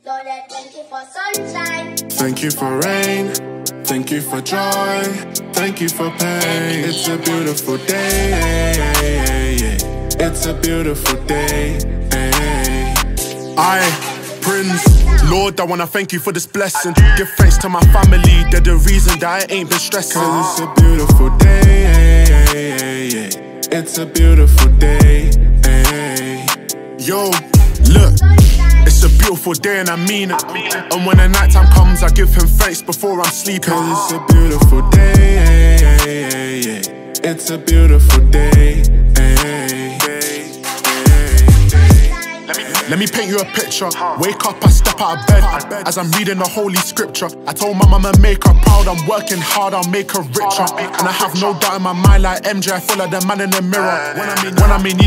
Thank you for sunshine. Thank you for rain. Thank you for joy. Thank you for pain. It's a beautiful day. It's a beautiful day. Prince, Lord, I wanna thank you for this blessing. Give thanks to my family, they're the reason that I ain't been stressing. Cause it's a beautiful day. It's a beautiful day. Yo, look, it's a beautiful day and I mean it. And when the night time comes, I give him thanks before I'm sleeping. Cause it's a beautiful day. It's a beautiful day. Let me paint you a picture. Wake up, I step out of bed as I'm reading the holy scripture. I told my mama make her proud, I'm working hard, I'll make her richer. And I have no doubt in my mind like MJ, I feel like the man in the mirror. When I mean